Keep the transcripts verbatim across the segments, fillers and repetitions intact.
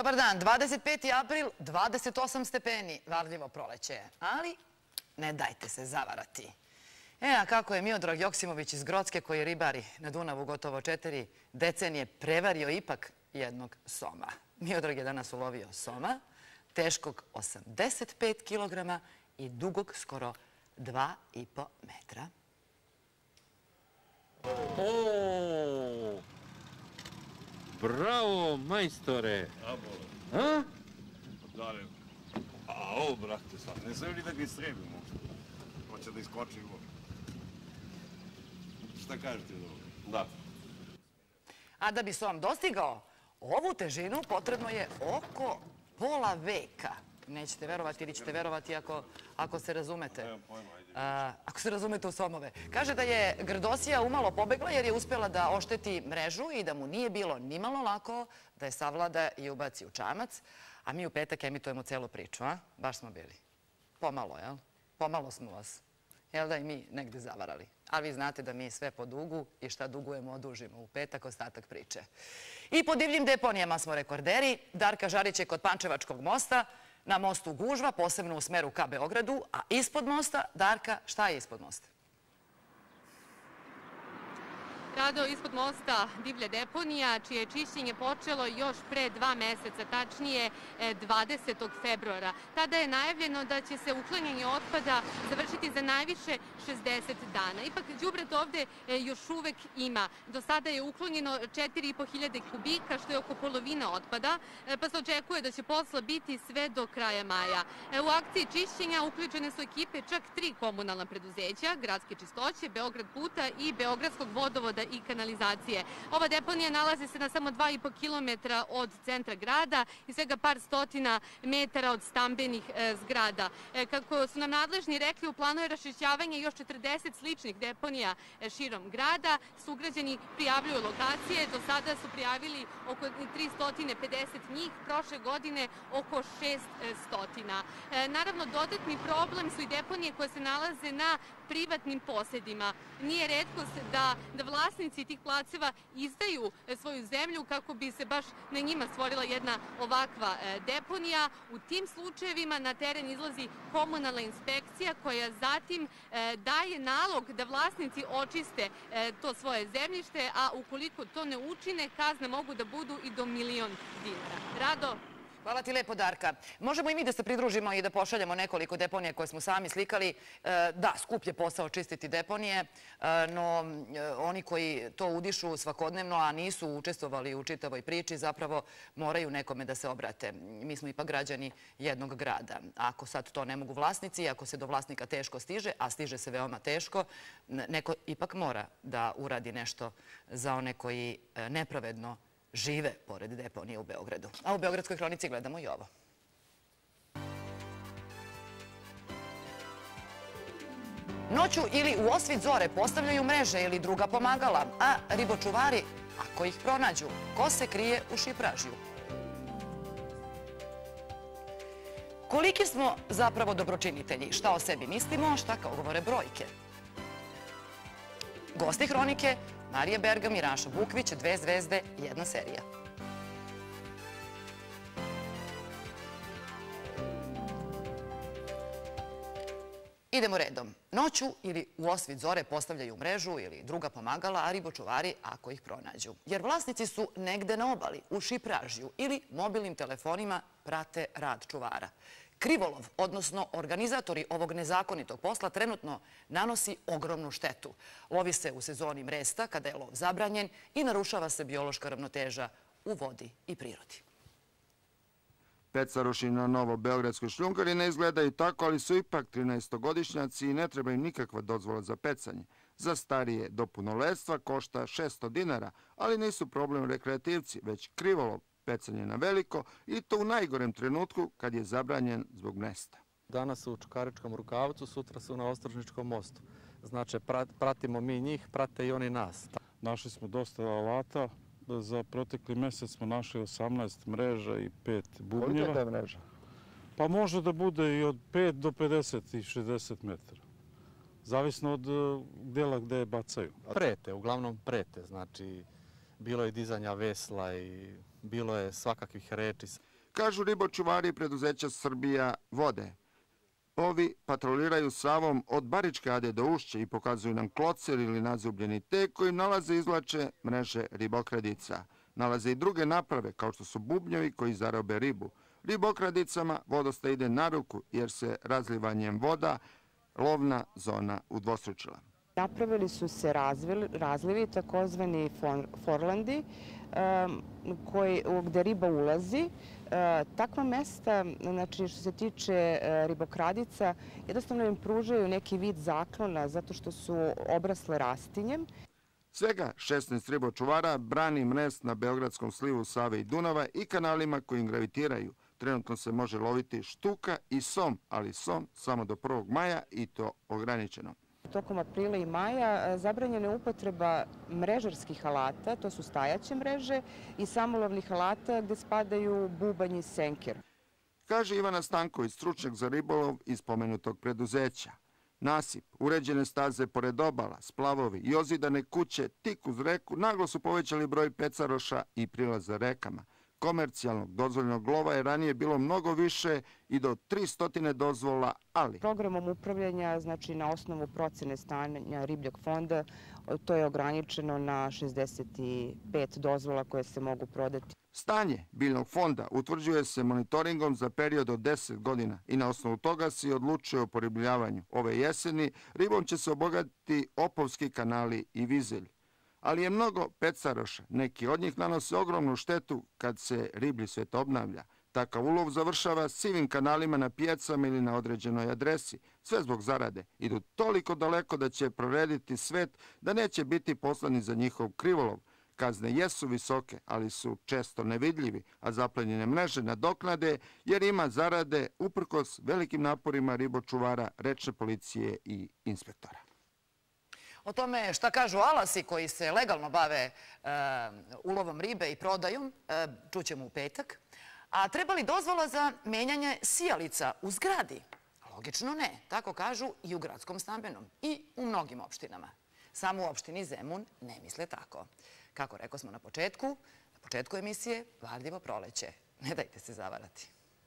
Dobar dan, dvadeset peti april, dvadeset osam stepeni, varljivo proleće, ali ne dajte se zavarati. E, a kako je Miodrag Joksimović iz Grocke, koji ribari na Dunavu gotovo četiri decenije, prevario ipak jednog soma. Miodrag je danas ulovio soma, teškog osamdeset pet kilograma i dugog skoro dva i po metra. O, bravo, majstore! A? Dale. A ovo, brate, sad ne znam li da ga istrebimo. Hoće da iskoči u ovo. Šta kažete za ovo? Da. A da bi som dostigao ovu težinu, potrebno je oko pola veka. Nećete verovati ili ćete verovati ako, ako se razumete. A, ako se razumete u somove. Kaže da je Grdosija umalo pobegla jer je uspjela da ošteti mrežu i da mu nije bilo nimalo lako da je savlada i ubaci u čamac. A mi u petak emitujemo celu priču, a? Baš smo bili. Pomalo, jel? Pomalo smo vas. Jel da i mi negde zavarali. A vi znate da mi sve po dugu i šta dugujemo odužimo. U petak ostatak priče. I po divljim deponijama smo rekorderi. Darka Žarić je kod Pančevačkog mosta. Na mostu gužva, posebno u smeru ka Beogradu, a ispod mosta, Darka, šta je ispod mosta? Rado, ispod mosta divlja deponija, čije je čišćenje počelo još pre dva meseca, tačnije dvadesetog februara. Tada je najavljeno da će se uklanjanje otpada završiti za najviše šezdeset dana. Ipak, đubret ovde još uvek ima. Do sada je uklonjeno četiri i po hiljade kubika, što je oko polovina otpada, pa se očekuje da će posla biti sve do kraja maja. U akciji čišćenja uključene su ekipe čak tri komunalna preduzeća, Gradske čistoće, Beograd puta i Beogradskog vodovoda i kanalizacije. Ova deponija nalazi se na samo dva i po kilometra od centra grada i svega par stotina metara od stambenih zgrada. Kako su nam nadležni rekli, u planu je raščišćavanje još četrdeset sličnih deponija širom grada. Sugrađani prijavljuju lokacije. Do sada su prijavili oko tristo pedeset njih, prošle godine oko šeststo. Naravno, dodatni problem su i deponije koje se nalaze na privatnim posedima. Nije retkost da, da vlasnici tih placeva izdaju svoju zemlju kako bi se baš na njima stvorila jedna ovakva deponija. U tim slučajevima na teren izlazi komunalna inspekcija koja zatim daje nalog da vlasnici očiste to svoje zemljište, a ukoliko to ne učine, kazne mogu da budu i do milion dinara. Rado? Hvala ti lepo, Darka. Možemo i mi da se pridružimo i da pošaljemo nekoliko deponija koje smo sami slikali. Da, skup je posao čistiti deponije, no oni koji to udišu svakodnevno, a nisu učestvovali u čitavoj priči, zapravo moraju nekome da se obrate. Mi smo ipak građani jednog grada. Ako sad to ne mogu vlasnici, ako se do vlasnika teško stiže, a stiže se veoma teško, neko ipak mora da uradi nešto za one koji nepravedno žive pored deponije u Beogradu. A u Beogradskoj hronici gledamo i ovo. Noću ili u osvit zore postavljaju mreže ili druga pomagala, a ribočuvari, ako ih pronađu, ko se krije u šipražju? Koliki smo zapravo dobročinitelji? Šta o sebi mislimo, šta kao govore brojke? Gosti hronike, Marija Bergam i Raša Bukvić, dve zvezde, jedna serija. Idemo redom. Noću ili u osvit zore postavljaju mrežu ili druga pomagala, a ribočuvari ako ih pronađu. Jer vlasnici su negde na obali, u šipražju ili mobilnim telefonima prate rad čuvara. Krivolov, odnosno organizatori ovog nezakonitog posla, trenutno nanosi ogromnu štetu. Lovi se u sezoni mresta, kada je lov zabranjen, i narušava se biološka ravnoteža u vodi i prirodi. Pecaroši na Novobeogradskoj šljunkari ne izgledaju tako, ali su ipak trinaestogodišnjaci i ne treba im nikakva dozvola za pecanje. Za starije do punoletstva košta šesto dinara, ali nisu problem rekreativci, već krivolov, pecanje na veliko, i to u najgorem trenutku kad je zabranjen zbog mresta. Danas su u Čukaričkom rukavcu, sutra su na Ostrožničkom mostu. Znači, pratimo mi njih, prate i oni nas. Našli smo dosta alata. Za protekli mesec smo našli osamnaest mreža i pet bubnjeva. Koliko je ta mreža? Pa može da bude i od pet do pedeset i šezdeset metara. Zavisno od dela gde je bacaju. Prete, uglavnom prete. Znači, bilo je dizanja vesla i bilo je svakakvih reči. Kažu ribočuvari preduzeća Srbija vode. Ovi patroliraju Savom od Baričke ade do Ušća i pokazuju nam klocer ili nazubljeni tek kojim nalaze i izvlače mreže ribokradica. Nalaze i druge naprave kao što su bubnjevi koji zarobe ribu. Ribokradicama vodosta ide na ruku jer se razlivanjem voda lovna zona udvostručila. Napravili su se razlivi, takozvani forlandi, gde riba ulazi. Takva mesta, znači što se tiče ribokradica, jednostavno im pružaju neki vid zaklona zato što su obrasle rastinjem. Svega šesnaest ribočuvara brani mrest na Beogradskom slivu Save i Dunava i kanalima koji im gravitiraju. Trenutno se može loviti štuka i som, ali som samo do prvog maja i to ograničeno. Tokom aprila i maja zabranjena je upotreba mrežarskih alata, to su stajaće mreže, i samolovnih alata gde spadaju bubanj i senker. Kaže Ivana Stanković, stručnjak za ribolov iz pomenutog preduzeća. Nasip, uređene staze pored obala, splavovi i ozidane kuće tik uz reku naglo su povećali broj pecaroša i prilaza rekama. Komercijalnog dozvoljenog lova je ranije bilo mnogo više i do tristo dozvola, ali... Programom upravljanja, znači na osnovu procene stanja ribljeg fonda, to je ograničeno na šezdeset pet dozvola koje se mogu prodati. Stanje biljnog fonda utvrđuje se monitoringom za period od deset godina i na osnovu toga se odlučuje o poribljavanju. Ove jeseni ribom će se obogatiti Opovski kanali i Vizelj. Ali je mnogo pecaroša. Neki od njih nanose ogromnu štetu kad se riblji svet obnavlja. Takav ulov završava sivim kanalima na pijacama ili na određenoj adresi. Sve zbog zarade. Idu toliko daleko da će prorediti svet da neće biti poslani za njihov krivolov. Kazne jesu visoke, ali su često nevidljivi, a zaplenjene mreže nadoknade jer ima zarade uprkos velikim naporima ribočuvara, rečne policije i inspektora. O tome šta kažu alasi koji se legalno bave ulovom ribe i prodajom, čućemo u petak. A treba li dozvola za menjanje sijalica u zgradi? Logično ne, tako kažu i u gradskom stambenom i u mnogim opštinama. Samo u opštini Zemun ne misle tako. Kako rekao smo na početku, na početku emisije, varljivo proleće. Ne dajte se zavarati.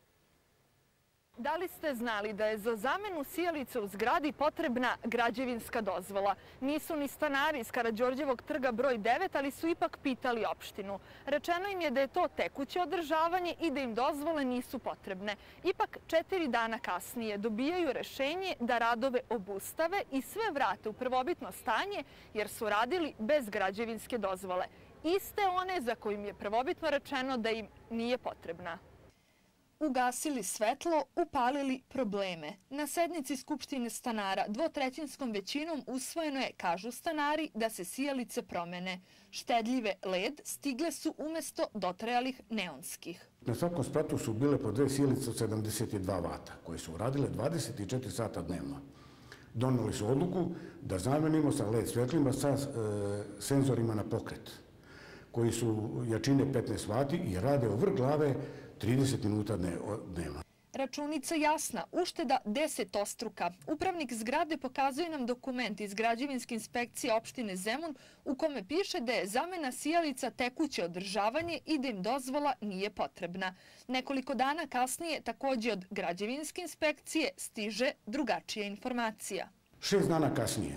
Da li ste znali da je za zamenu sijalica u zgradi potrebna građevinska dozvola? Nisu ni stanari iz Karađorđevog trga broj devet, ali su ipak pitali opštinu. Rečeno im je da je to tekuće održavanje i da im dozvole nisu potrebne. Ipak četiri dana kasnije dobijaju rešenje da radove obustave i sve vrate u prvobitno stanje jer su radili bez građevinske dozvole. Iste one za kojim je prvobitno rečeno da im nije potrebna. Ugasili svetlo, upalili probleme. Na sednici Skupštine stanara dvotrećinskom većinom usvojeno je, kažu stanari, da se sijalice promene. Štedljive led stigle su umesto dotrajalih neonskih. Na svakom spratu su bile po dve sijalice od sedamdeset dva vata, koje su radile dvadeset četiri sata dnevno. Doneli su odluku da zamenimo sa led svetlima sa senzorima na pokret, koji su jačine petnaest vati i rade o vrh glave trideset minuta dnevno. Računica jasna, ušteda desetostruka. Upravnik zgrade pokazuje nam dokument iz građevinske inspekcije opštine Zemun u kome piše da je zamena sijalica tekuće održavanje i da im dozvola nije potrebna. Nekoliko dana kasnije također od građevinske inspekcije stiže drugačija informacija. Šest dana kasnije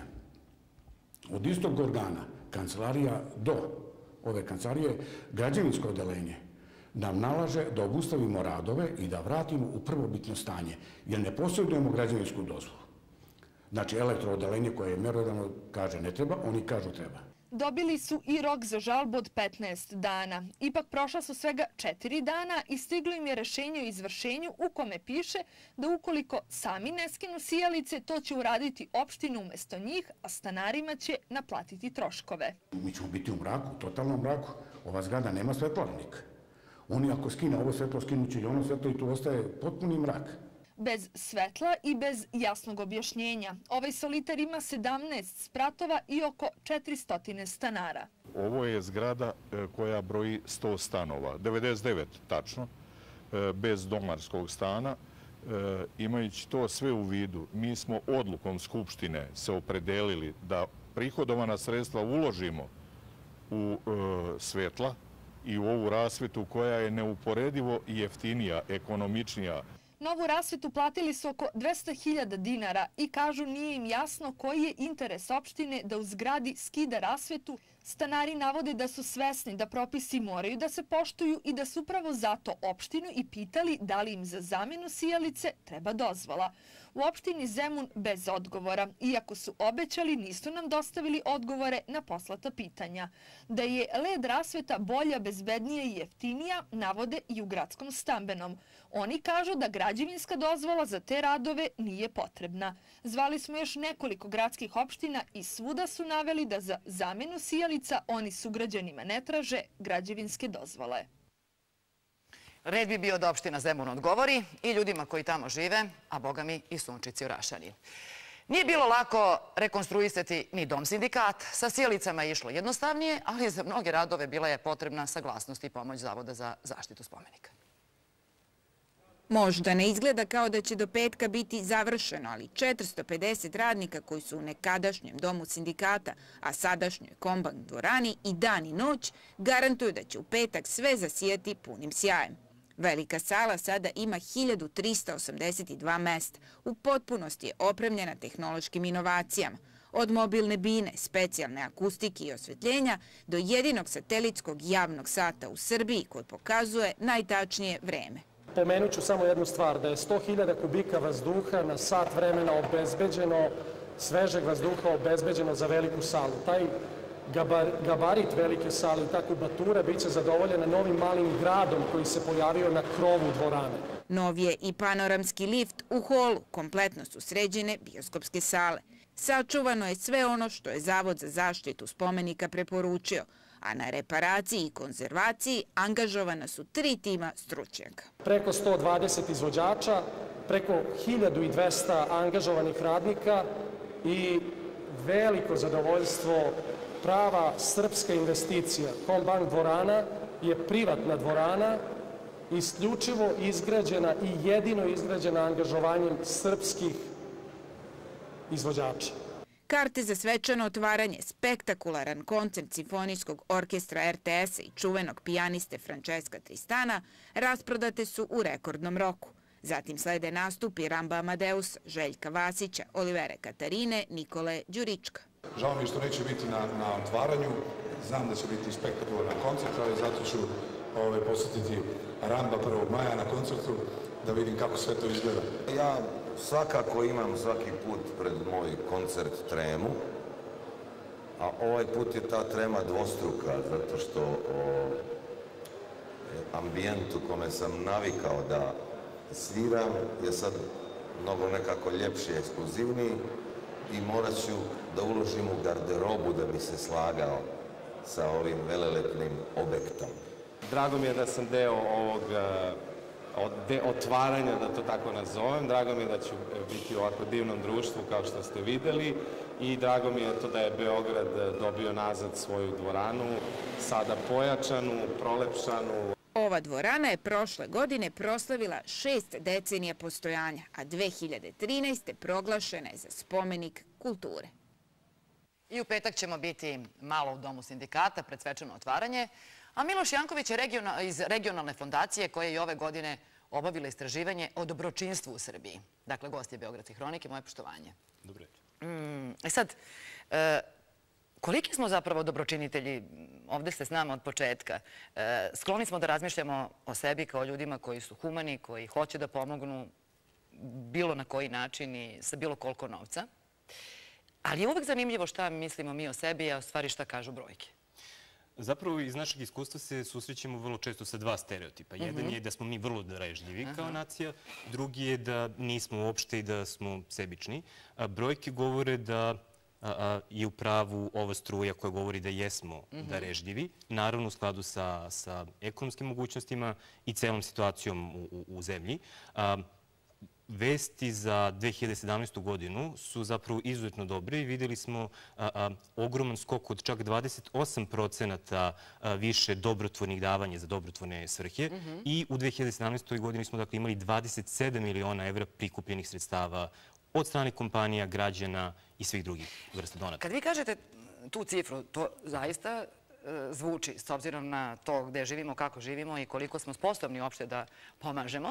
od istog organa, kancelarija do ove kancelarije, građevinsko odelenje nam nalaže da obustavimo radove i da vratimo u prvobitno stanje, jer ne posjedujemo građevinsku dozvolu. Znači, elektroodelenje koje je merodavno kaže ne treba, oni kažu treba. Dobili su i rok za žalbu od petnaest dana. Ipak prošla su svega četiri dana i stiglo im je rešenje o izvršenju u kome piše da ukoliko sami ne skinu sijalice, to će uraditi opština umesto njih, a stanarima će naplatiti troškove. Mi ćemo biti u mraku, totalnom mraku. Ova zgrada nema svetlovnika. Oni ako skine ovo svetlo, skinuće i ono svetlo i tu ostaje potpuni mrak. Bez svetla i bez jasnog objašnjenja. Ovaj solitar ima sedamnaest spratova i oko četiristo stanara. Ovo je zgrada koja broji sto stanova, devedeset devet tačno, bez domarskog stana. Imajući to sve u vidu, mi smo odlukom Skupštine se opredelili da prihodovana sredstva uložimo u svetla i u ovu rasvetu koja je neuporedivo jeftinija, ekonomičnija. Novu rasvetu platili su oko dvesta hiljada dinara i kažu nije im jasno koji je interes opštine da u zgradi skida rasvetu. Stanari navode da su svesni da propisi moraju da se poštuju i da su upravo zato opštinu i pitali da li im za zamenu sijalice treba dozvola. U opštini Zemun bez odgovora, iako su obećali, nisu nam dostavili odgovore na poslata pitanja. Da je el e de rasveta bolja, bezbednija i jeftinija, navode i u gradskom stambenom. Oni kažu da građevinska dozvola za te radove nije potrebna. Zvali smo još nekoliko gradskih opština i svuda su naveli da za zamenu sijalica oni sugrađanima ne traže građevinske dozvole. Red bi bio da opština Zemun odgovori i ljudima koji tamo žive, a boga mi i Sunčici u Rašani. Nije bilo lako rekonstruisati ni dom sindikata. Sa sjelicama je išlo jednostavnije, ali za mnoge radove bila je potrebna saglasnost i pomoć Zavoda za zaštitu spomenika. Možda ne izgleda kao da će do petka biti završeno, ali četiristo pedeset radnika koji su u nekadašnjem domu sindikata, a sadašnjoj Kombank dvorani i dan i noć, garantuju da će u petak sve zasijati punim sjajem. Velika sala sada ima hiljadu trista osamdeset dva mesta. U potpunosti je opremljena tehnološkim inovacijama. Od mobilne bine, specijalne akustike i osvetljenja do jedinog satelitskog javnog sata u Srbiji koji pokazuje najtačnije vreme. Pomenut ću samo jednu stvar, da je sto hiljada kubika vazduha na sat vremena obezbeđeno, svežeg vazduha obezbeđeno za veliku salu. Taj gabarit velike sale i ta kubatura bit će zadovoljena novim malim gradom koji se pojavio na krovu dvorane. Nov je i panoramski lift u holu, kompletno su sređene bioskopske sale. Sačuvano je sve ono što je Zavod za zaštitu spomenika preporučio, a na reparaciji i konzervaciji angažovana su tri tima stručnjaka. Preko sto dvadeset izvođača, preko hiljadu dvesta angažovanih radnika i veliko zadovoljstvo, prava srpska investicija. Kombank dvorana je privatna dvorana, isključivo izgrađena i jedino izgrađena angažovanjem srpskih izvođača. Karte za svečano otvaranje, spektakularan koncert Simfonijskog orkestra er te es-a i čuvenog pijaniste Francesca Tristana rasprodate su u rekordnom roku. Zatim slede nastupi Ramba Amadeusa, Željka Vasića, Olivere Katarine, Nikole Đurička. Žao mi što neće biti na, na otvaranju, znam da će biti spektakularan koncert, ali zato ću ovaj, posjetiti Ramba prvog maja na koncertu da vidim kako sve to izgleda. Ja svakako imam svaki put pred moj koncert tremu, a ovaj put je ta trema dvostruka, zato što o ambijentu kome sam navikao da sviram je sad mnogo nekako ljepši, ekskluzivniji i morat ću da uložim u garderobu da bi se slagao sa ovim velelepnim objektom. Drago mi je da sam deo ovog otvaranja, da to tako nazovem. Drago mi je da ću biti u ovako divnom društvu kao što ste videli i drago mi je to da je Beograd dobio nazad svoju dvoranu, sada pojačanu, prolepšanu. Ova dvorana je prošle godine proslavila šest decenija postojanja, a dve hiljade trinaeste. proglašena je za spomenik kulture. I u petak ćemo biti malo u domu sindikata pred svečano otvaranje, a Miloš Janković je iz regionalne fondacije koja je i ove godine obavila istraživanje o dobročinstvu u Srbiji. Dakle, gost je Beogradske hronike, moje poštovanje. Dobro večer. E sad, koliki smo zapravo dobročinitelji? Ovde ste s nama od početka. Skloni smo da razmišljamo o sebi kao ljudima koji su humani, koji hoće da pomognu bilo na koji način i sa bilo koliko novca. Ali je uvek zanimljivo šta mislimo mi o sebi, a u stvari šta kažu brojke. Zapravo iz našeg iskustva se susrećemo vrlo često sa dva stereotipa. Jedan je da smo mi vrlo darežljivi kao nacija, drugi je da nismo uopšte i da smo sebični. Brojke govore da je u pravu ova struja koja govori da jesmo darežljivi, naravno u skladu sa ekonomskim mogućnostima i celom situacijom u zemlji. Vesti za dve hiljade sedamnaestu. godinu su zapravo izuzetno dobre i videli smo ogroman skok od čak dvadeset osam procenata više dobrotvornih davanja za dobrotvorne svrhe i u dve hiljade sedamnaestoj. godini smo dakle imali dvadeset sedam miliona evra prikupljenih sredstava od strane kompanija, građana i svih drugih vrsta donata. Kad vi kažete tu cifru, to zaista zvuči s obzirom na to gde živimo, kako živimo i koliko smo sposobni uopšte da pomažemo.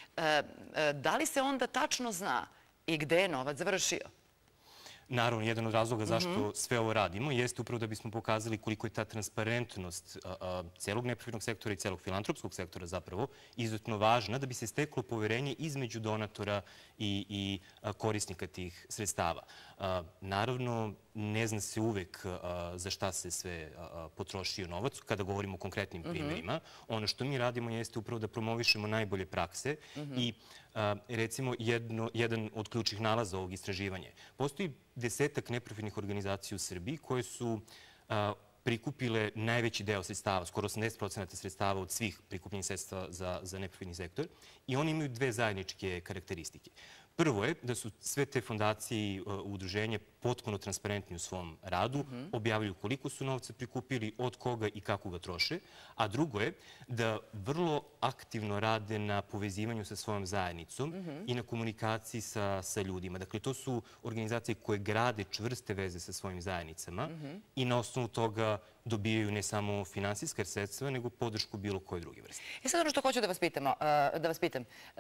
Da li se onda tačno zna i gde je novac završio? Naravno, jedan od razloga zašto sve ovo radimo jeste upravo da bismo pokazali koliko je ta transparentnost celog neprofitnog sektora i celog filantropskog sektora zapravo izuzetno važna da bi se steklo poverenje između donatora i korisnika tih sredstava. Naravno, ne zna se uvek za šta se sve potrošio novac kada govorimo o konkretnim primjerima. Ono što mi radimo jeste upravo da promovišemo najbolje prakse i recimo jedan od ključnih nalaza ovog istraživanja. Postoji desetak neprofitnih organizacija u Srbiji koje su prikupile najveći deo sredstava, skoro osamdeset procenata sredstava od svih prikupljenih sredstava za neprofitni sektor i oni imaju dve zajedničke karakteristike. Prvo je da su sve te fondacije i udruženje potpuno transparentni u svom radu, objavljuju koliko su novca prikupili, od koga i kako ga troše, a drugo je da vrlo aktivno rade na povezivanju sa svojom zajednicom i na komunikaciji sa ljudima. Dakle, to su organizacije koje grade čvrste veze sa svojim zajednicama i na osnovu toga dobijaju ne samo finansijska sredstva, nego podršku bilo koje druge vrste. I sad ono što hoću da vas pitam,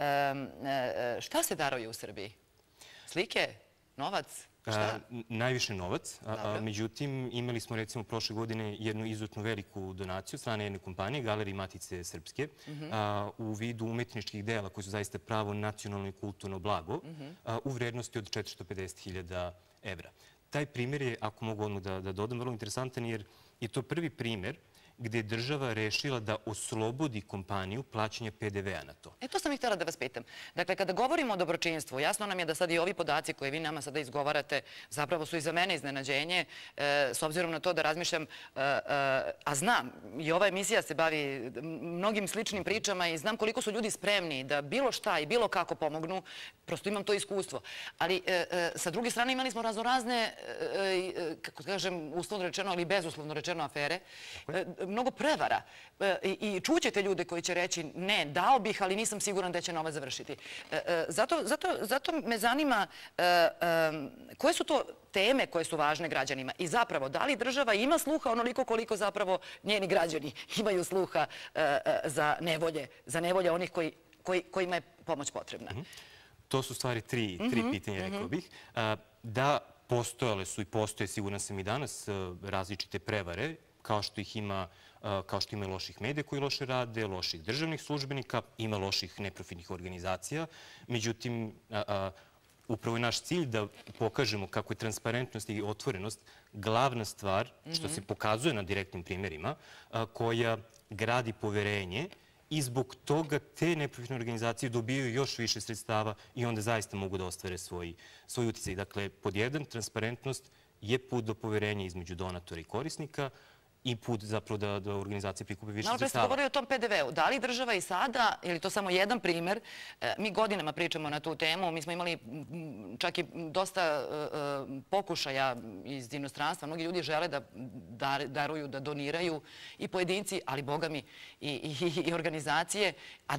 šta se daruje u Srbiji? Slike? Novac? Šta? Najviše novac. Međutim, imali smo recimo prošle godine jednu izuzetno veliku donaciju od strane jedne kompanije, Galerije Matice Srpske, u vidu umetničkih dela koji su zaista pravo nacionalno i kulturno blago, u vrednosti od četiristo pedeset hiljada evra. Taj primjer je, ako mogu odmah da dodam, vrlo interesantan jer je to prvi primjer gde je država rešila da oslobodi kompaniju plaćanja pe de ve a na to. E, to sam i htjela da vas pitam. Dakle, kada govorimo o dobročinstvu, jasno nam je da sad i ovi podaci koje vi nama sada izgovarate zapravo su i za mene iznenađenje, s obzirom na to da razmišljam, a znam, i ova emisija se bavi mnogim sličnim pričama i znam koliko su ljudi spremni da bilo šta i bilo kako pomognu, prosto imam to iskustvo. Ali, sa druge strane, imali smo raznorazne, kako kažem, uslovno rečeno, ali bezuslovno rečeno afere, mnogo prevara i čućete ljude koji će reći ne, dao bih, ali nisam siguran da će novac završiti. Zato me zanima koje su to teme koje su važne građanima i zapravo da li država ima sluha onoliko koliko zapravo njeni građani imaju sluha za nevolje, za nevolje onih kojima je pomoć potrebna. To su stvari tri pitanja, rekao bih. Da, postojale su i postoje, siguran sam i danas, različite prevare, kao što ih ima, kao što ima loših medija koji loše rade, loših državnih službenika, ima loših neprofitnih organizacija. Međutim, upravo je naš cilj da pokažemo kako je transparentnost i otvorenost glavna stvar, što se pokazuje na direktnim primjerima, koja gradi poverenje i zbog toga te neprofitne organizacije dobijaju još više sredstava i onda zaista mogu da ostvare svoj uticaj. Dakle, pod jedan, transparentnost je put do poverenja između donatora i korisnika, i put zapravo da organizacije prikupe više sredstava. Malo pre ste govorili o tom pe de ve u. Da li država i sada, ili to samo jedan primjer, mi godinama pričamo na tu temu, mi smo imali čak i dosta pokušaja iz inostranstva, mnogi ljudi žele da daruju, da doniraju i pojedinci, ali boga mi i organizacije, a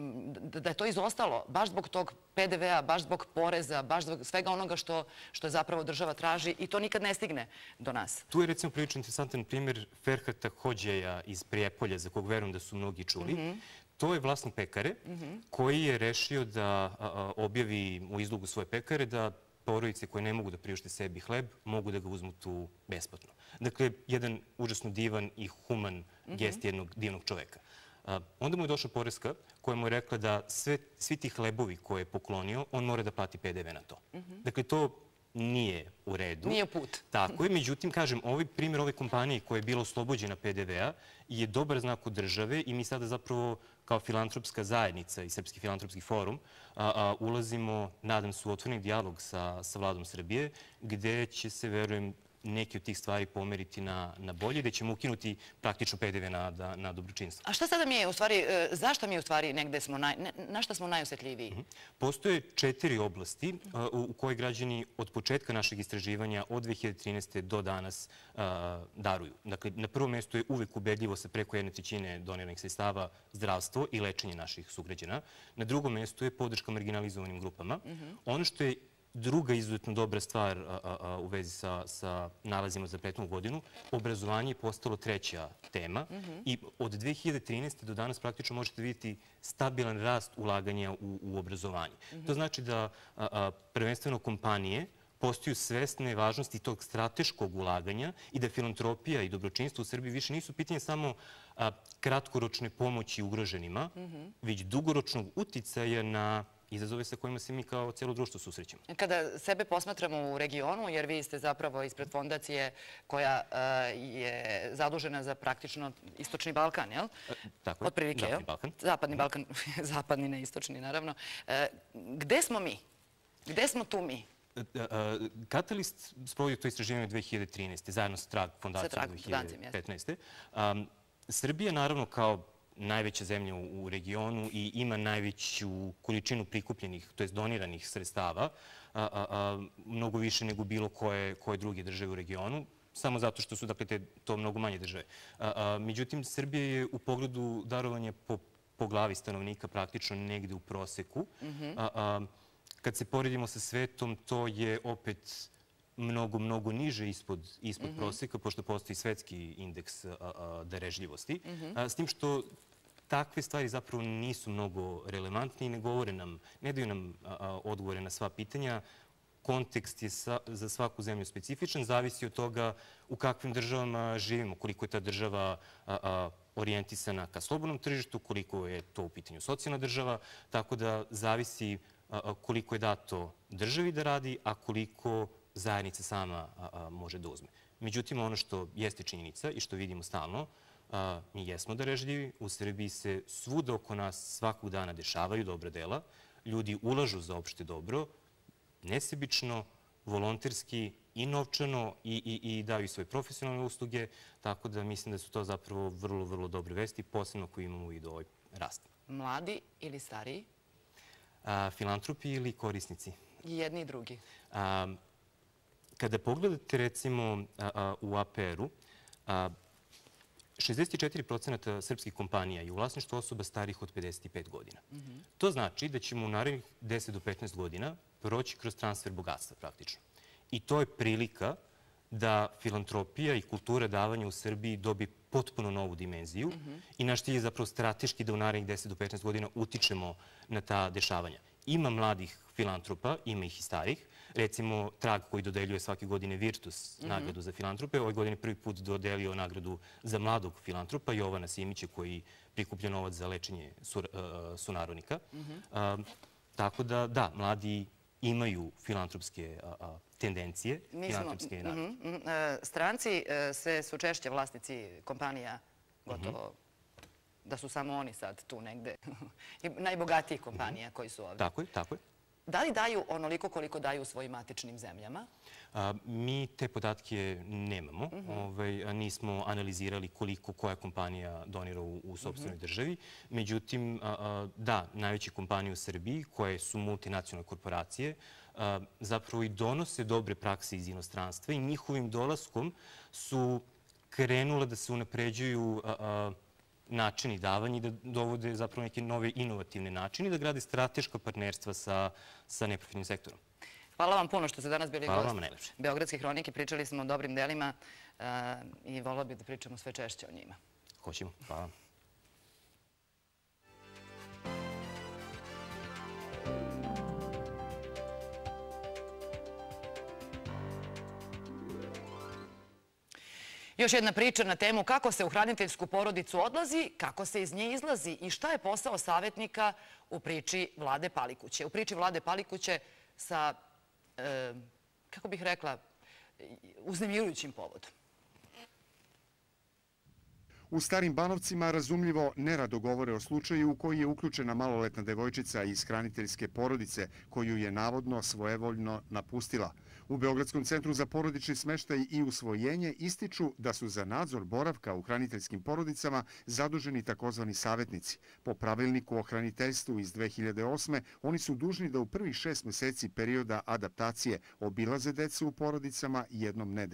da je to izostalo baš zbog tog pe de ve a, baš zbog poreza, baš zbog svega onoga što je zapravo država traži i to nikad ne stigne do nas. Tu je recimo prilično interesantan primjer Ferhata Hodžeja iz Prijepolja, za kog verujem da su mnogi čuli. To je vlasnik pekare koji je rešio da objavi u izlogu svoje pekare da porodice koje ne mogu da priušte sebi hleb mogu da ga uzmu tu besplatno. Dakle, jedan užasno divan i human gest jednog divnog čoveka. Onda mu je došla poreska koja mu je rekla da svi ti hlebovi koje je poklonio, on mora da plati pe de ve na to. Dakle, to nije u redu. Nije put. Tako je. Međutim, kažem, ovaj primjer ove kompanije koja je bila oslobođena pe de ve a je dobar znak od države i mi sada zapravo kao filantropska zajednica i Srpski filantropski forum ulazimo, nadam se, u otvoreni dijalog sa vladom Srbije, gde će se, verujem, neki od tih stvari pomeriti na bolje, gde ćemo ukinuti praktično pe de ve na dobročinstvo. A šta sada mi je, u stvari, zašto mi u stvari negde smo, na šta smo najosetljiviji? Postoje četiri oblasti u koje građani od početka našeg istraživanja od dve hiljade trinaeste. do danas daruju. Dakle, na prvom mjestu je uvek ubedljivo sa preko jedne trećine doniranih sredstava zdravstvo i lečenje naših sugrađana. Na drugom mjestu je podrška marginalizovanim grupama. Ono što je Druga izuzetno dobra stvar u vezi sa nalazima za prethodnu godinu, obrazovanje je postalo treća tema i od dve hiljade trinaeste. do danas praktično možete vidjeti stabilan rast ulaganja u obrazovanje. To znači da prvenstveno kompanije postaju svesne važnosti tog strateškog ulaganja i da filantropija i dobročinstvo u Srbiji više nisu pitanje samo kratkoročne pomoći ugroženima, već dugoročnog uticaja na izazove sa kojima se mi kao cijelo društvo susrećemo. Kada sebe posmatramo u regionu, jer vi ste zapravo ispred fondacije koja je zadužena za praktično Istočni Balkan, jel? Tako, otprilike, Zapadni Balkan. Zapadni Balkan, zapadni, ne istočni, naravno. Gde smo mi? Gde smo tu mi? Catalyst sprovodi to istraživanje dve hiljade trinaeste. zajedno sa Trag fondacijom dve hiljade petnaeste. Srbija, naravno, kao najveća zemlja u regionu i ima najveću količinu prikupljenih, to je doniranih sredstava, mnogo više nego bilo koje druge države u regionu, samo zato što su to mnogo manje države. Međutim, Srbija je u pogledu darovanja po glavi stanovnika praktično negde u proseku. Kad se poredimo sa svetom, to je opet mnogo, mnogo niže ispod proseka, pošto postoji svetski indeks darežljivosti. S tim što takve stvari zapravo nisu mnogo relevantne i ne govore nam, ne daju nam odgovore na sva pitanja. Kontekst je za svaku zemlju specifičan, zavisi od toga u kakvim državama živimo, koliko je ta država orijentisana ka slobodnom tržištu, koliko je to u pitanju socijalna država, tako da zavisi koliko je dato državi da radi, a koliko zajednica sama može da uzme. Međutim, ono što jeste činjenica i što vidimo stalno, mi jesmo darežljivi, u Srbiji se svuda oko nas svakog dana dešavaju dobra dela, ljudi ulažu za opšte dobro, nesebično, volonterski i novčano i daju svoje profesionalne usluge, tako da mislim da su to zapravo vrlo, vrlo dobre vesti, posebno ako imamo u vidu ovaj rast. Mladi ili stariji? Filantropi ili korisnici? I jedni i drugi. Kada pogledate recimo u A P R-u, šezdeset četiri procenata srpskih kompanija je u vlasništvu osoba starih od pedeset pet godina. To znači da ćemo u narednih deset do petnaest godina proći kroz transfer bogatstva praktično. I to je prilika da filantropija i kultura davanja u Srbiji dobi potpuno novu dimenziju i naš cilj je zapravo strateški da u narednih deset do petnaest godina utičemo na ta dešavanja. Ima mladih filantropa, ima ih i starih. Recimo, Trag koji dodeljuje svake godine Virtus nagradu za filantrope, ove godine prvi put dodelio nagradu za mladog filantropa, Jovana Simića, koji prikuplja novac za lečenje sunarodnika. Tako da, da, mladi imaju filantropske tendencije, filantropske nagrade. Stranci sve su češće vlasnici kompanija, gotovo da su samo oni sad tu negde, najbogatijih kompanija koji su ovdje. Tako je, tako je. Da li daju onoliko koliko daju u svojim matičnim zemljama? Mi te podatke nemamo. Nismo analizirali koliko koja kompanija donira u sopstvenoj državi. Međutim, da, najveće kompanije u Srbiji, koje su multinacionalne korporacije, zapravo i donose dobre prakse iz inostranstva i njihovim dolaskom su krenule da se unapređuju načini davanja i da dovode zapravo neke nove inovativne načine i da grade strateška partnerstva sa neprofitnim sektorom. Hvala vam puno što ste danas bili gost. Hvala vam najlepše. Beogradske hronike, pričali smo o dobrim delima i volila bih da pričamo sve češće o njima. Hoćemo. Hvala. Još jedna priča na temu kako se u hraniteljsku porodicu odlazi, kako se iz nje izlazi i šta je posao savjetnika u priči Vlade Palikuće. U priči Vlade Palikuće sa, kako bih rekla, uznemirujućim povodom. U Starim Banovcima razumljivo nerado govore o slučaju u koji je uključena maloletna devojčica iz hraniteljske porodice koju je navodno svojevoljno napustila. U Beogradskom centru za porodični smeštaj i usvojenje ističu da su za nadzor boravka u hraniteljskim porodicama zaduženi takozvani savjetnici. Po pravilniku o hraniteljstvu iz dve hiljade osme oni su dužni da u prvih šest meseci perioda adaptacije obilaze decu u porodicama jednom nedeljno.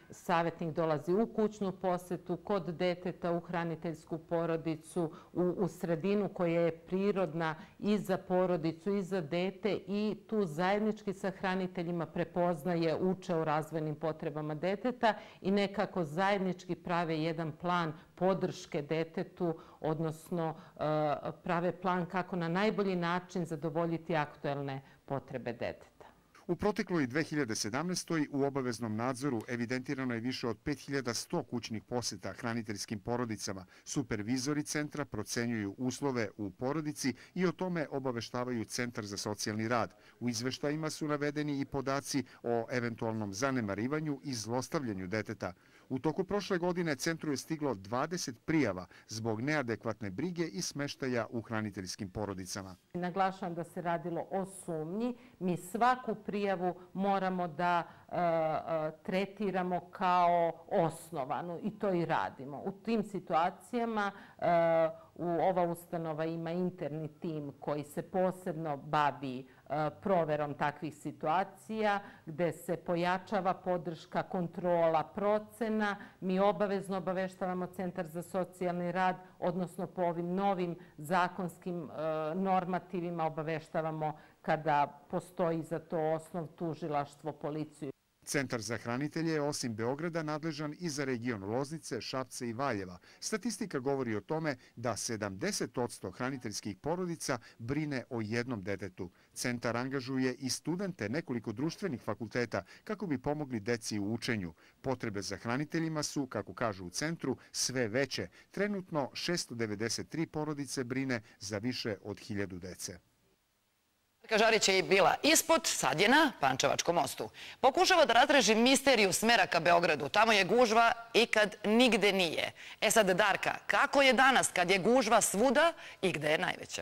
savjetnik dolazi u kućnu posetu, kod deteta, u hraniteljsku porodicu, u, u sredinu koja je prirodna i za porodicu i za dete i tu zajednički sa hraniteljima prepoznaje, uče o razvojnim potrebama deteta i nekako zajednički prave jedan plan podrške detetu, odnosno prave plan kako na najbolji način zadovoljiti aktuelne potrebe deteta. U protekloj dve hiljade sedamnaestoj. u obaveznom nadzoru evidentirano je više od pet hiljada sto kućnih poseta hraniteljskim porodicama. Supervizori centra procenjuju uslove u porodici i o tome obaveštavaju Centar za socijalni rad. U izveštajima su navedeni i podaci o eventualnom zanemarivanju i zlostavljanju deteta. U toku prošle godine centru je stiglo dvadeset prijava zbog neadekvatne brige i smeštaja u hraniteljskim porodicama. Naglašavam da se radilo o sumnji. Mi svaku prijavu moramo da e, tretiramo kao osnovanu i to i radimo. U tim situacijama e, u ova ustanova ima interni tim koji se posebno bavi proverom takvih situacija, gde se pojačava podrška, kontrola, procena. Mi obavezno obaveštavamo Centar za socijalni rad, odnosno po ovim novim zakonskim normativima obaveštavamo kada postoji za to osnov, tužilaštvo, policiju. Centar za hranitelje je osim Beograda nadležan i za region Loznice, Šapca i Valjeva. Statistika govori o tome da sedamdeset posto hraniteljskih porodica brine o jednom detetu. Centar angažuje i studente nekoliko društvenih fakulteta kako bi pomogli deci u učenju. Potrebe za hraniteljima su, kako kažu u centru, sve veće. Trenutno šesto devedeset tri porodice brine za više od hiljadu dece. Žarić je bila ispod, sad je na Pančevačkom mostu. Pokušava da razreži misteriju smera ka Beogradu. Tamo je gužva i kad nigde nije. E sad, Darka, kako je danas kad je gužva svuda i gde je najveća?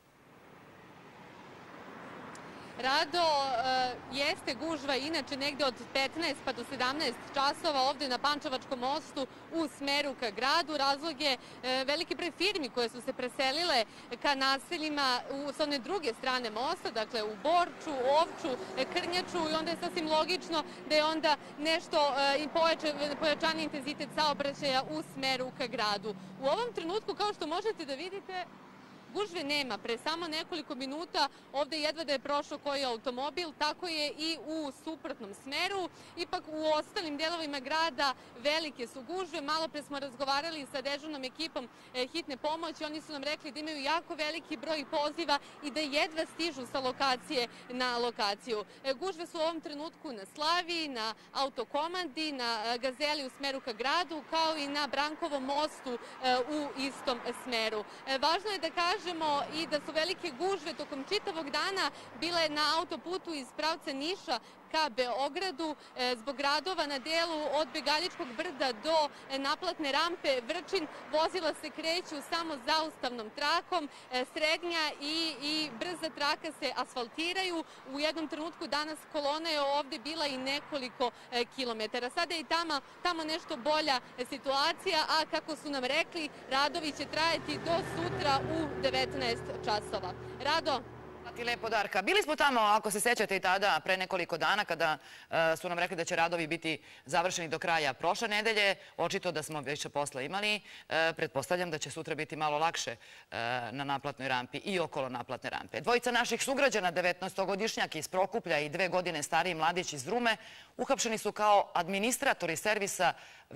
Rado, jeste gužva inače negde od petnaest pa do sedamnaest časova ovde na Pančevačkom mostu u smeru ka gradu. Razlog je veliki broj firmi koje su se preselile ka naseljima s one druge strane mosta, dakle u Borču, Ovču, Krnjaču i onda je sasvim logično da je onda nešto pojačani intenzitet saobraćaja u smeru ka gradu. U ovom trenutku, kao što možete da vidite, gužve nema. Pre samo nekoliko minuta ovde jedva da je prošao koji automobil, tako je i u suprotnom smeru. Ipak u ostalim delovima grada velike su gužve. Malo pre smo razgovarali sa dežurnom ekipom hitne pomoći. Oni su nam rekli da imaju jako veliki broj poziva i da jedva stižu sa lokacije na lokaciju. Gužve su u ovom trenutku na Slaviji, na Autokomandi, na Gazeli u smeru ka gradu, kao i na Brankovom mostu u istom smeru. Važno je da kažem i da su velike gužve tokom čitavog dana bile na autoputu iz pravca Niša ka Beogradu zbog radova na delu od Begaljičkog brda do naplatne rampe Vrčin. Vozila se kreću samo zaustavnom trakom, srednja i, i brza traka se asfaltiraju. U jednom trenutku danas kolona je ovde bila i nekoliko kilometara. Sada je i tamo, tamo nešto bolja situacija, a kako su nam rekli, radovi će trajati do sutra u devetnaest časova. Rado? Ti lepo, Darka. Bili smo tamo, ako se sećate i tada, pre nekoliko dana, kada su nam rekli da će radovi biti završeni do kraja prošle nedelje. Očito da smo više posla imali. Pretpostavljam da će sutra biti malo lakše na naplatnoj rampi i okolo naplatne rampe. Dvojica naših sugrađana, devetnaestogodišnjak iz Prokuplja i dve godine stariji mladić iz Rume, uhapšeni su kao administratori servisa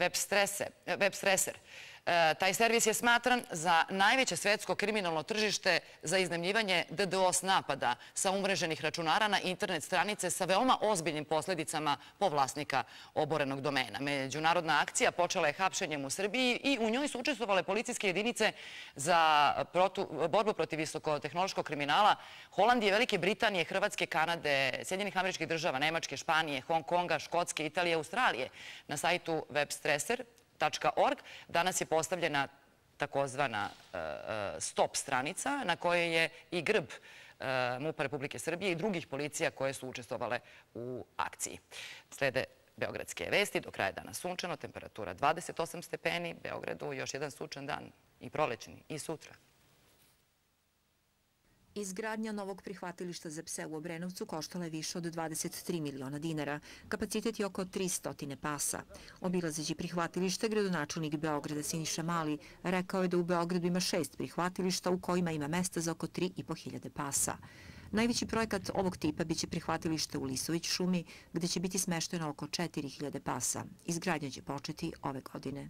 WebStreser. Taj servis je smatran za najveće svetsko kriminalno tržište za iznajmljivanje DDoS napada sa umreženih računara na internet stranice sa veoma ozbiljnim posledicama po vlasnika oborenog domena. Međunarodna akcija počela je hapšenjem u Srbiji i u njoj su učestvovale policijske jedinice za borbu protiv visokotehnološkog kriminala Holandije, Velike Britanije, Hrvatske, Kanade, Sjedinjenih Američkih Država, Nemačke, Španije, Hong Konga, Škotske, Italije, Australije. Na sajtu webstreser tačka org danas je postavljena takozvana stop stranica na kojoj je i grb MUP-a Republike Srbije i drugih policija koje su učestvovale u akciji. Slede beogradske vesti, do kraja dana sunčano, temperatura dvadeset osam stepeni, Beogradu još jedan sunčan dan i prolećni i sutra. Izgradnja novog prihvatilišta za pse u Obrenovcu koštala je više od dvadeset tri miliona dinara. Kapacitet je oko tristo pasa. Obilazeći prihvatilište, gradonačelnik Beograda Siniša Mali rekao je da u Beogradu ima šest prihvatilišta u kojima ima mesta za oko tri i po hiljade pasa. Najveći projekat ovog tipa biće prihvatilište u Lisović šumi, gde će biti smešteno oko četiri hiljade pasa. Izgradnja će početi ove godine.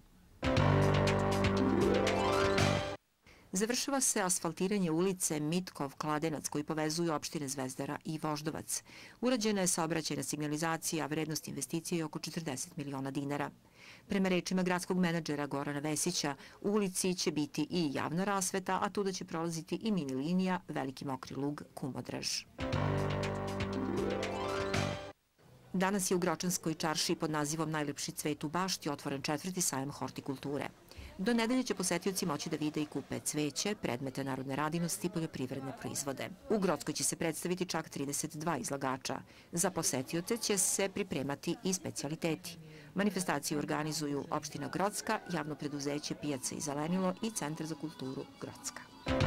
Završava se asfaltiranje ulice Mitkov-Kladenac koji povezuju opštine Zvezdara i Voždovac. Urađena je saobraćajna signalizacija, a vrednost investicije je oko četrdeset miliona dinara. Prema rečima gradskog menadžera Gorana Vesića, u ulici će biti i javna rasveta, a tuda će prolaziti i mini linija Veliki Mokri Lug Kumodraž. Danas je u Gročanskoj čaršiji pod nazivom Najlepši cvet u bašti otvoren četvrti sajam hortikulture. Do nedelje će posetioci moći da vide i kupe cveće, predmete narodne radinosti i poljoprivredne proizvode. U Grockoj će se predstaviti čak trideset dva izlagača. Za posetioce će se pripremati i specijaliteti. Manifestaciju organizuju opština Grocka, javno preduzeće Pijaca i zelenilo i Centar za kulturu Grocka.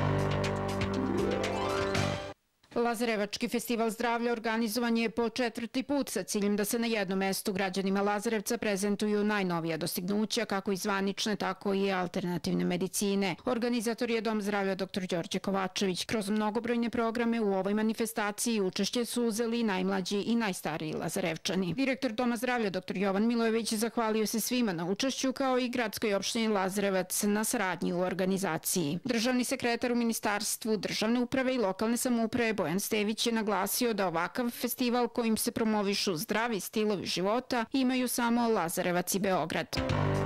Lazarevački festival zdravlja organizovan je po četvrti put sa ciljem da se na jednom mestu građanima Lazarevca prezentuju najnovija dostignuća kako i zvanične, tako i alternativne medicine. Organizator je Dom zdravlja doktor Đorđe Kovačević. Kroz mnogobrojne programe u ovoj manifestaciji učešće su uzeli najmlađi i najstariji Lazarevčani. Direktor Doma zdravlja doktor Jovan Milojević zahvalio se svima na učešću kao i gradskoj opštini Lazarevac na saradnji u organizaciji. Državni sekretar u Ministarstvu državne uprave i lokalne samouprave Bojan Stević je naglasio da ovakav festival kojim se promovišu zdravi stilovi života imaju samo Lazarevac i Beograd.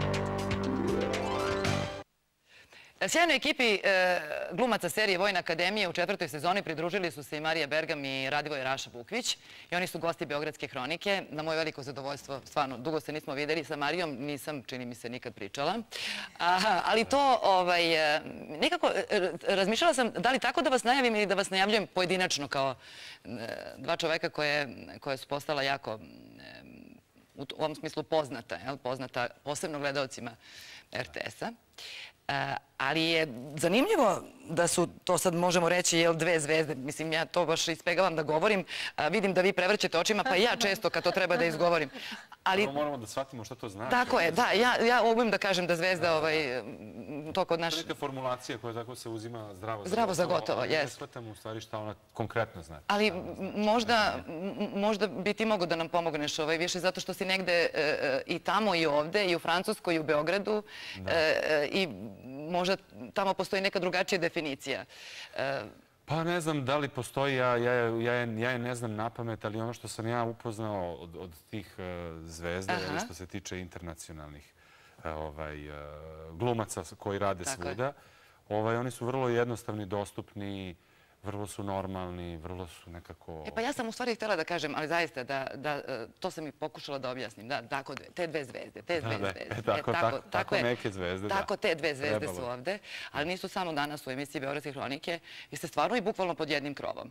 Sjajnoj ekipi glumaca serije Vojna akademija u četvrtoj sezoni pridružili su se i Marija Bergam i Radivoj Raša Bukvić i oni su gosti Beogradske hronike. Na moje veliko zadovoljstvo, stvarno, dugo se nismo videli, sa Marijom nisam, čini mi se, nikad pričala. Ali to, nekako, razmišljala sam da li tako da vas najavim ili da vas najavljujem pojedinačno kao dva čoveka koje su postala jako, u ovom smislu poznata, poznata posebno gledalcima er te es-a. Ali je zanimljivo da su, to sad možemo reći, dve zvezde. Mislim, ja to baš ispegavam da govorim. Vidim da vi prevrćete očima, pa i ja često kad to treba da izgovorim. Moramo da shvatimo šta to znači. Tako je, da. Ja umem da kažem da zvezda, to kod naš... To je neka formulacija koja tako se uzima zdravo za gotovo. Zdravo za gotovo, jes. Ne shvatamo u stvari šta ona konkretno znači. Ali možda bi ti mogo da nam pomogneš više, zato što si negde i tamo i ovde, i u Francuskoj, i u Beogradu, i možda tamo postoji neka drugačija definicija. Pa ne znam da li postoji, ja je ne znam na pamet, ali ono što sam ja upoznao od tih zvezda, što se tiče internacionalnih glumaca koji rade svuda, oni su vrlo jednostavni, dostupni, vrlo su normalni, vrlo su nekako... E pa ja sam u stvari htjela da kažem, ali zaista, to sam i pokušala da objasnim, da, tako, te dve zvezde, te dve zvezde. Tako neke zvezde, da. Tako te dve zvezde su ovde, ali nisu samo danas u emisiji Beogradske hronike, vi ste stvarno i bukvalno pod jednim krovom.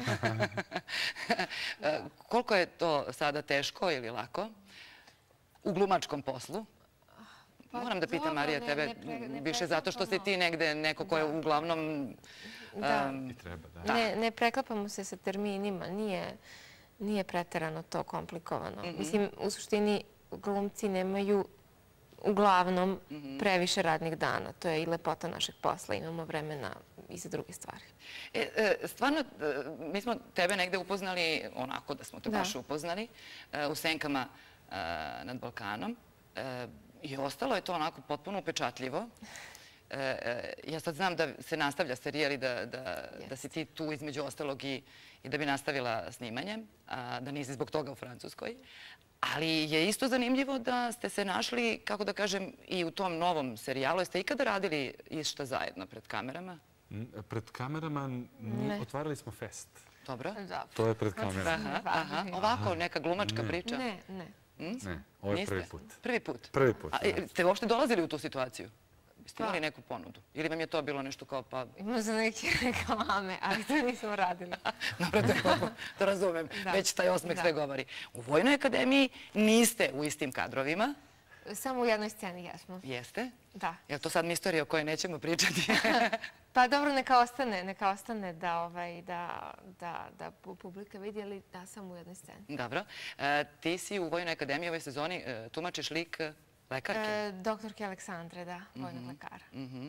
Koliko je to sada teško ili lako u glumačkom poslu? Moram da pitam, Marija, tebe više zato što si ti negde neko ko je uglavnom... Da, ne preklapamo se sa terminima, nije preterano to komplikovano. Mislim, u suštini glumci nemaju uglavnom previše radnih dana. To je i lepota našeg posla, imamo vremena i za druge stvari. Stvarno, mi smo tebe negde upoznali, onako da smo te baš upoznali, u Senkama nad Balkanom. I ostalo je to onako potpuno upečatljivo. Ja sad znam da se nastavlja serijal i da si ti tu između ostalog i da bi nastavila snimanje, da nisi zbog toga u Francuskoj. Ali je isto zanimljivo da ste se našli, kako da kažem, i u tom novom serijalu. Jeste ikada radili išta zajedno pred kamerama? Pred kamerama otvarali smo fest. Dobro. To je pred kamerama. Ovako, neka glumačka priča? Ne, ne. Ne, ovo je prvi put. Prvi put? Prvi put, da. Ste uopšte dolazili u tu situaciju? Ste imali neku ponudu? Ili vam je to bilo nešto kao pa... Imamo za neke reklame, ali to nismo radili. Dobro, to razumem. Već taj osmeh sve govori. U Vojnoj akademiji niste u istim kadrovima. Samo u jednoj sceni jesmo. Jeste? Da. Je li to sad misterija o kojoj nećemo pričati? Pa dobro, neka ostane, neka ostane da, ovaj, da, da, da publika vidi, ali da, samo u jednoj sceni. Dobro. E, ti si u Vojnoj akademiji ove sezoni, e, tumačiš lik lekarke? E, doktorke Aleksandre, da, vojnog lekara. Mm-hmm.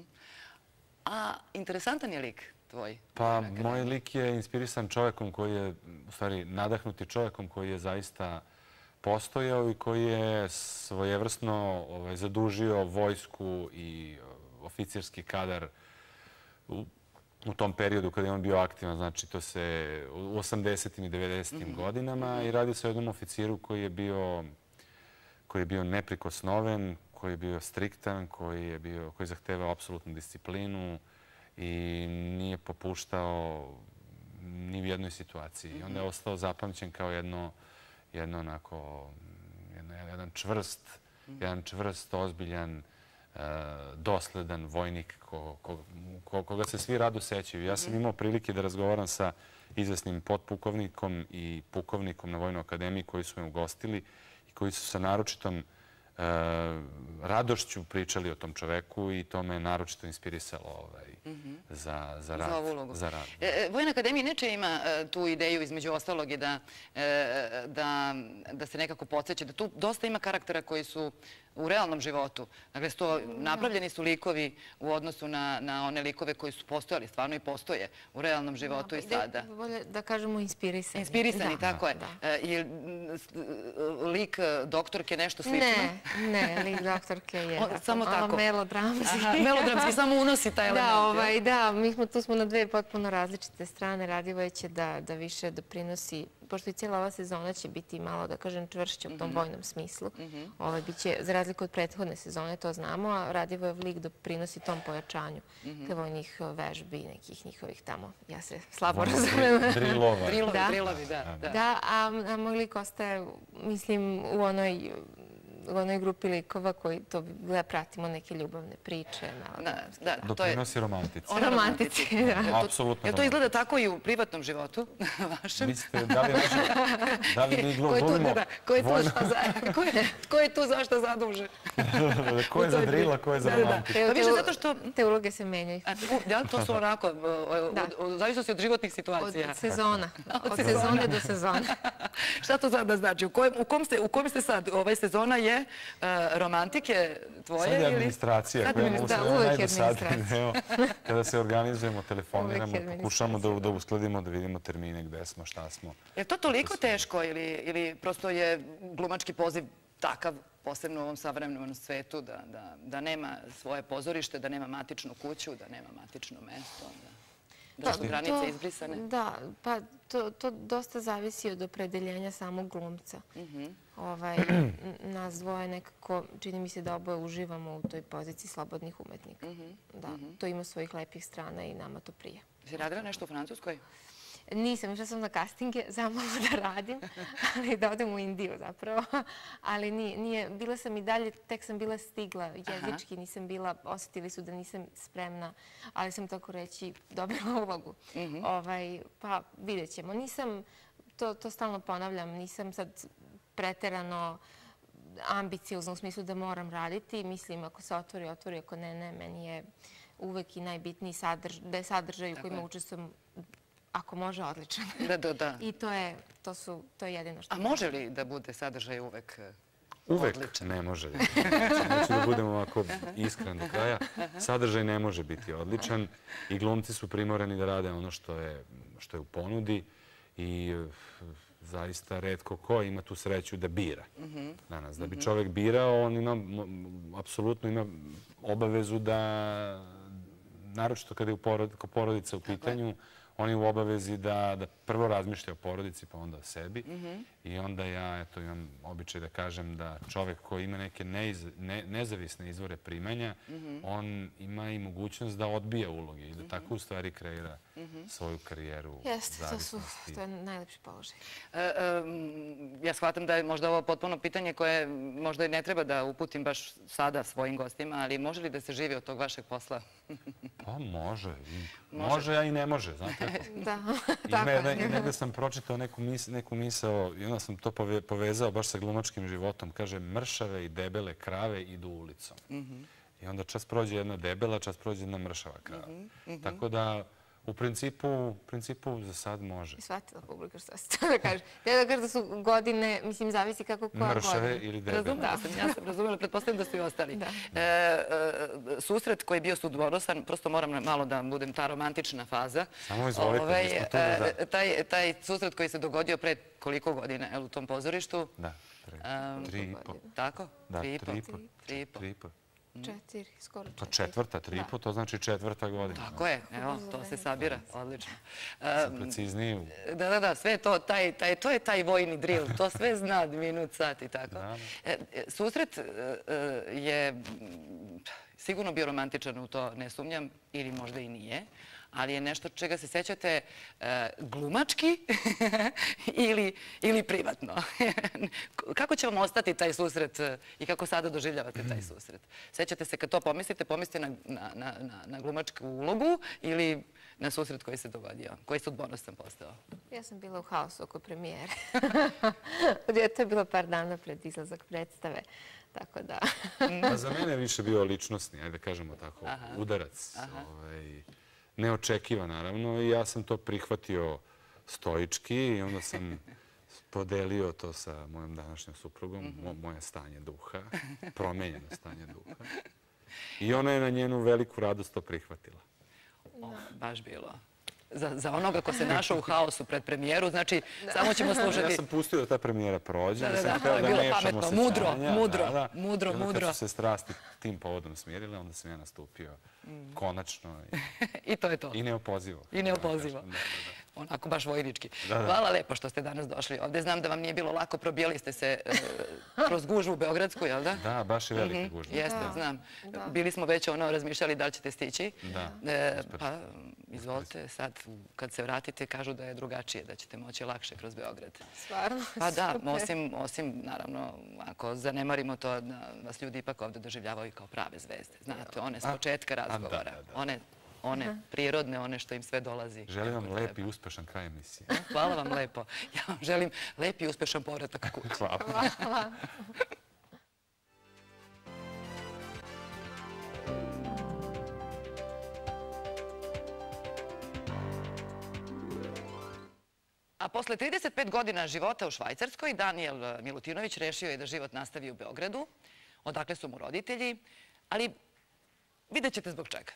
A interesantan je lik tvoj? Pa, moj lik je inspirisan čovjekom koji je, u stvari, nadahnuti čovjekom koji je zaista postojao i koji je svojevrsno ovaj, zadužio vojsku i oficirski kadar u, u tom periodu kada je on bio aktivan. Znači, to se u osamdesetim i devedesetim mm-hmm. godinama i radi se o jednom oficiru koji je bio, koji je bio neprikosnoven, koji je bio striktan, koji je bio, koji zahtevao apsolutnu disciplinu i nije popuštao ni u jednoj situaciji. I onda je ostao zapamćen kao jedno, jedno onako, jedno, jedan čvrst, jedan čvrst, ozbiljan, uh, dosledan vojnik ko, ko, ko, koga se svi rado sećaju. Ja sam imao prilike da razgovaram sa izvesnim potpukovnikom i pukovnikom na Vojnoj akademiji koji su me ugostili i koji su sa naročitom Uh, radošću pričali o tom čoveku i to me naročito inspirisalo ovaj, mm-hmm. za, za rad. Za ovu ulogu. Za rad. E, Vojna akademija neče ima uh, tu ideju između ostalog i da, uh, da, da se nekako podsjeća da tu dosta ima karaktera koji su u realnom životu. Dakle, sto, napravljeni su likovi u odnosu na, na one likove koji su postojali, stvarno i postoje u realnom životu no, i sada. Bolje da kažemo inspirisani. Inspirisani, da, tako je. Da. Je lik doktorke nešto slično? Ne, ne, lik doktorke je o, samo tako. Melodramski. Aha, melodramski, samo unosi taj element. Da, ovaj, da, mi smo tu smo na dve potpuno različite strane. Radivoje će da, da više doprinosi, pošto i cijela ova sezona će biti malo, da kažem, čvršća u tom mm-hmm. vojnom smislu. Mm-hmm. ovaj, biće, za razliku od prethodne sezone, to znamo, a Radivojev lik doprinosi tom pojačanju mm-hmm. te vojnih vežbi i nekih njihovih tamo. Ja se slabo razumem. Drilova. Drilovi, da. Drilovi, da. Da, da a, a moj lik ostaje, mislim, u onoj u onoj grupi likova koji to gleda, pratimo neke ljubavne priče. Da, da, doprinosi romantici. O romantici, da. Apsolutno. Jel to izgleda tako i u privatnom životu vašem? Mislite, da li, da li mi glumimo? Ko je tu zašto zadužen? Ko je za drila, ko je za romantiku? Pa više zato što... Te uloge se menjaju. Da, to su onako, zavisno se od životnih situacija. Od sezona. Od sezone do sezone. Šta to sada znači? U kom ste sad? Ovaj sezona je romantike tvoje? Sad je administracija. Da, uvijek je administracija. Kada se organizujemo, telefoniramo, pokušamo da uskladimo, da vidimo termine gde smo, šta smo. Je to toliko teško ili prosto je glumački poziv takav, posebno u ovom savremenom svetu, da nema svoje pozorište, da nema matičnu kuću, da nema matično mesto, da su granice izbrisane? Da, pa to dosta zavisi od opredeljenja samog glumca. Nas dvoje nekako, čini mi se da oboje uživamo u toj poziciji slobodnih umetnika. Da, to ima svojih lepih strana i nama to prije. Si radila nešto u Francuskoj? Nisam, išla sam na castinge, zamalo da radim, ali da odem u Indiju zapravo. Ali nije, bila sam i dalje, tek sam bila stigla jezički, nisam bila, osjetili su da nisam spremna, ali sam tako reći dobila ulogu. Pa vidjet ćemo. Nisam, to stalno ponavljam, nisam sad preterano ambiciozna u smislu da moram raditi. Mislim, ako se otvori, otvori, ako ne, ne, meni je uvek i najbitniji da je sadržaj u kojima učestvujem, ako može, odličan. Da, da, da. I to je, to su, to je jedino što... A može li da bude sadržaj uvek Uvek ne može. Neću da budemo ovako iskren do kraja. Sadržaj ne može biti odličan i glumci su primorani da rade ono što je, što je u ponudi i zaista retko ko ima tu sreću da bira danas. Da bi čovjek birao, on ima, apsolutno ima obavezu da, naročito kada je porodica u pitanju, on je u obavezi da prvo razmišlja o porodici, pa onda o sebi. I onda ja eto, imam običaj da kažem da čovjek koji ima neke nezavisne izvore primanja, on ima i mogućnost da odbija uloge i da tako u stvari kreira svoju karijeru zavisnosti. Jeste, to je najlepši položaj. Ja shvatam da je možda ovo potpuno pitanje koje možda i ne treba da uputim baš sada svojim gostima, ali može li da se živi od tog vašeg posla? Pa može. Može, a i ne može. Znate, Da, I tako ne- je. ne- negde sam pročitao neku, mis, neku misao i onda sam to pove- povezao baš sa glumačkim životom. Kaže, mršave i debele krave idu ulicom. Mhm. I onda čas prođe jedna debela, čas prođe jedna mršava krava. Mhm, mhm. Tako da, u principu, u principu za sad može. I shvatila publika što se to da kaže. Te da kaže da su godine, mislim, zavisi kako koja godina. Mršave ili debele. Razumela sam, ja sam razumela, pretpostavljam da su i ostali. E, e, susret koji je bio sudbonosan, prosto moram malo da budem ta romantična faza. Samo izvolite, Ovaj, mi smo tu da- e, taj, taj susret koji se dogodio pre koliko godina, jel, u tom pozorištu? Da, tri, Um, tri i po. Tako? Da, Tri i po. tri i po. Tri i po. Tri i po. Četiri, skoro Pa četiri. četvrta, tri i po, to znači četvrta godina. Tako je, evo, to se sabira, odlično. Sam Um, precizniji. u- Da, da, da, sve to, taj, taj, to je taj vojni drill, to sve zna minut, sat i tako. E, e, Susret e, e, je m, sigurno bio romantičan, u to ne sumnjam, ili možda i nije, ali je nešto čega se sećate e, glumački ili, ili privatno. Kako će vam ostati taj susret e, i kako sada doživljavate taj susret? Sećate se kad to pomislite, pomislite na, na, na, na- na glumačku ulogu ili na susret koji se dogodio, koji sudbonosan postao? Ja sam bila u haosu oko premijere. To je bilo par dana pred izlazak predstave. Tako da... Pa za mene je više bio ličnostni, ajde da kažemo tako, Aha. udarac. Aha. Ovaj, neočekivan, naravno, i ja sam to prihvatio stoički i onda sam podelio to sa mojom današnjom suprugom, mo- moje stanje duha, promenjeno stanje duha. I ona je na njenu veliku radost to prihvatila. O, baš bilo. Za, za onoga ko se našao u haosu pred premijeru, znači samo ćemo slušati... Ja sam pustio da ta premijera prođe, Da, da, da, sam da, hteo to je da bilo mešam pametno, osjećanja. mudro, mudro, da, da. mudro, I onda mudro. Kad su se strasti tim povodom smirile, onda sam ja nastupio konačno i, I to je to. i neopozivo. I neopozivo. Da, da, da. Onako baš vojnički. Da, da. Hvala lepo što ste danas došli ovde. Znam da vam nije bilo lako, probijali ste se e, kroz gužvu Beogradsku, jel da? Da, baš je velika Mhm, gužva. Jeste, Da. znam. Da. Bili smo već ono razmišljali da li ćete stići. Da. E, pa, izvolite, sad kad se vratite kažu da je drugačije, da ćete moći lakše kroz Beograd. Stvarno, Pa da, super. osim, osim naravno, ako zanemarimo to da vas ljudi ipak ovde doživljavaju kao prave zvezde. Znate, one s A, početka a, da, razgovora. da, da. One, one prirodne, one što im sve dolazi. Želim vam kako lep treba. i uspešan kraj emisije. Hvala vam lepo. Ja vam želim lep i uspešan povratak kući. Hvala. Hvala. A posle trideset pet godina života u Švajcarskoj, Danijel Milutinović rešio je da život nastavi u Beogradu, odakle su mu roditelji, ali vidjet ćete zbog čega.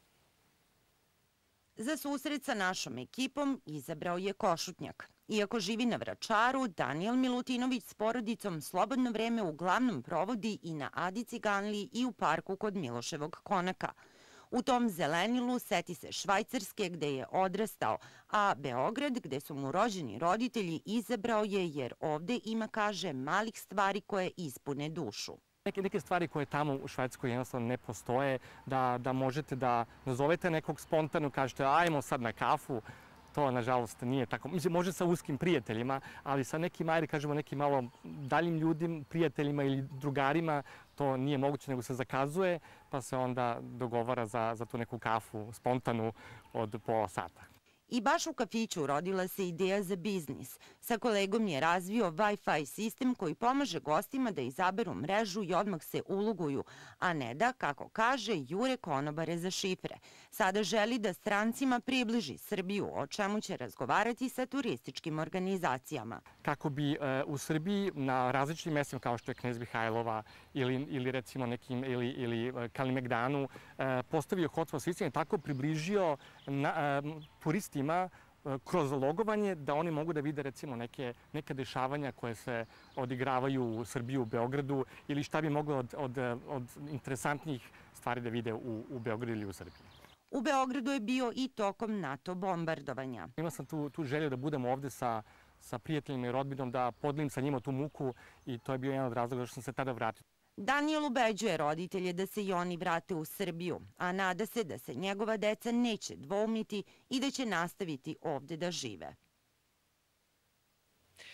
Za susret sa našom ekipom izabrao je Košutnjak. Iako živi na Vračaru, Danijel Milutinović s porodicom slobodno vreme uglavnom provodi i na Adi Ciganliji i u parku kod Miloševog konaka. U tom zelenilu seti se Švajcarske gde je odrastao, a Beograd gde su mu rođeni roditelji izabrao je jer ovde ima, kaže, malih stvari koje ispune dušu. Neke, neke stvari koje tamo u Švedskoj jednostavno ne postoje, da, da možete da nazovete nekog spontano, kažete ajmo sad na kafu, to nažalost nije tako. Mislim, može sa uskim prijateljima, ali sa nekim, ajde kažemo, nekim malo daljim ljudima, prijateljima ili drugarima, to nije moguće, nego se zakazuje, pa se onda dogovara za, za tu neku kafu spontanu od pola sata. I baš u kafiću rodila se ideja za biznis. Sa kolegom je razvio Wi-Fi sistem koji pomaže gostima da izaberu mrežu i odmah se uloguju, a ne da, kako kaže, jure konobare za šifre. Sada želi da strancima približi Srbiju, o čemu će razgovarati sa turističkim organizacijama. Kako bi e, u Srbiji na različitim mestima kao što je Knez Mihajlova ili, ili recimo nekim ili, ili e, Kalimegdanu e, postavio hotspot sistem i tako približio na, e, turistima e, kroz logovanje da oni mogu da vide recimo neke, neka dešavanja koje se odigravaju u Srbiji, u Beogradu ili šta bi moglo od, od, od interesantnih stvari da vide u, u Beogradu ili u Srbiji. U Beogradu je bio i tokom NATO bombardovanja. Imao sam tu, tu želju da budem ovde sa, sa prijateljima i rodbinom, da podelim sa njima tu muku i to je bio jedan od razloga što sam se tada vratio. Danijel ubeđuje roditelje da se i oni vrate u Srbiju, a nada se da se njegova deca neće dvoumiti i da će nastaviti ovde da žive.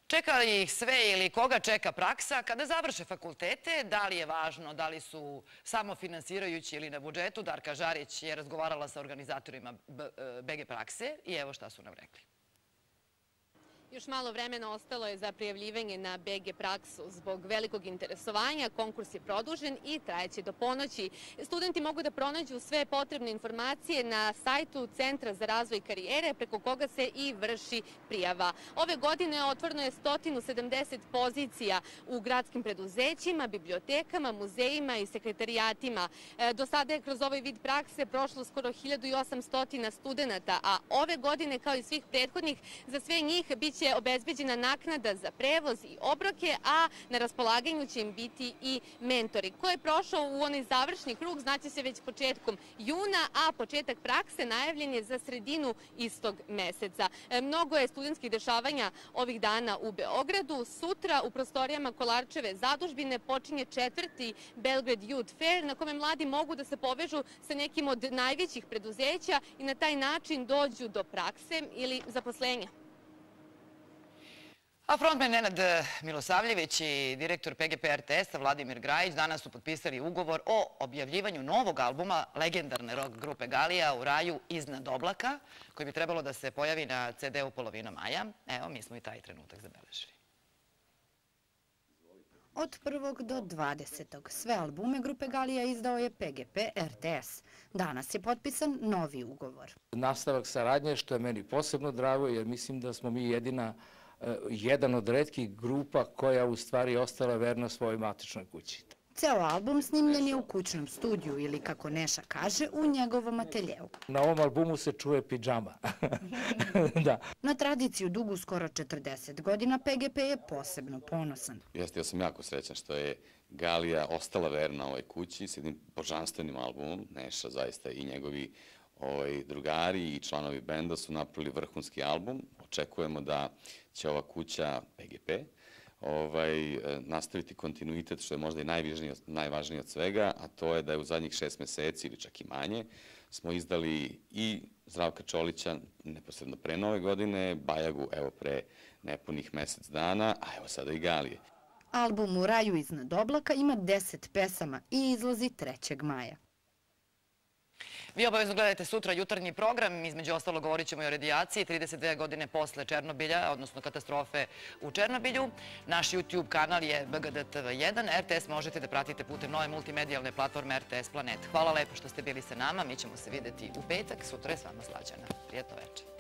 Čeka li ih sve ili koga čeka praksa kada završe fakultete? Da li je važno, da li su samofinansirajući ili na budžetu? Darka Žarić je razgovarala sa organizatorima B G prakse i evo šta su nam rekli. Još malo vremena ostalo je za prijavljivanje na B G praksu. Zbog velikog interesovanja konkurs je produžen i trajeće do ponoći. Studenti mogu da pronađu sve potrebne informacije na sajtu Centra za razvoj karijere, preko koga se i vrši prijava. Ove godine otvoreno je sto sedamdeset pozicija u gradskim preduzećima, bibliotekama, muzejima i sekretarijatima. Do sada je kroz ovaj vid prakse prošlo skoro hiljadu osamsto studenta, a ove godine, kao i svih prethodnih, za sve njih biće će obezbeđena naknada za prevoz i obroke, a na raspolaganju će im biti i mentori. Ko je prošao u onaj završni krug znaće se već početkom juna, a početak prakse najavljen je za sredinu istog meseca. Mnogo je studentskih dešavanja ovih dana u Beogradu. Sutra u prostorijama Kolarčeve zadužbine počinje četvrti Belgrade Youth Fair, na kome mladi mogu da se povežu sa nekim od najvećih preduzeća i na taj način dođu do prakse ili zaposlenja. A frontmen Nenad Milosavljević i direktor P G P R T S-a Vladimir Grajić danas su potpisali ugovor o objavljivanju novog albuma legendarne rock grupe Galija U raju iznad oblaka, koji bi trebalo da se pojavi na ce de u polovinom maja. Evo, mi smo i taj trenutak zabeležili. Od prvog do dvadesetog sve albume grupe Galija izdao je P G P R T S. Danas je potpisan novi ugovor. Nastavak saradnje, što je meni posebno drago, jer mislim da smo mi jedina jedan od retkih grupa koja u stvari ostala verna svojoj matičnoj kući. Ceo album snimljen je u kućnom studiju ili, kako Neša kaže, u njegovom ateljeu. Na ovom albumu se čuje pidžama. Na tradiciju dugu skoro četrdeset godina P G P je posebno ponosan. Jeste, ja sam jako srećan što je Galija ostala verna ovoj kući s jednim božanstvenim albumom. Neša zaista i njegovi drugari i članovi benda su napravili vrhunski album. Očekujemo da će ova kuća P G P nastaviti kontinuitet, što je možda i najvažnije od svega, a to je da je u zadnjih šest meseci ili čak i manje smo izdali i Zdravka Čolića neposredno pre nove godine, Bajagu evo pre nepunih mesec dana, a evo sada i Galije. Album U raju iznad oblaka ima deset pesama i izlazi trećeg maja. Vi obavezno gledajte sutra jutarnji program, između ostalo govorit ćemo i o radijaciji, trideset dve godine posle Černobilja, odnosno katastrofe u Černobilju. Naš YouTube kanal je B G D T V jedan, R T S možete da pratite putem nove multimedijalne platforme R T S Planet. Hvala lepo što ste bili sa nama, mi ćemo se videti u petak, sutra je s vama Slađana. Prijetno večer.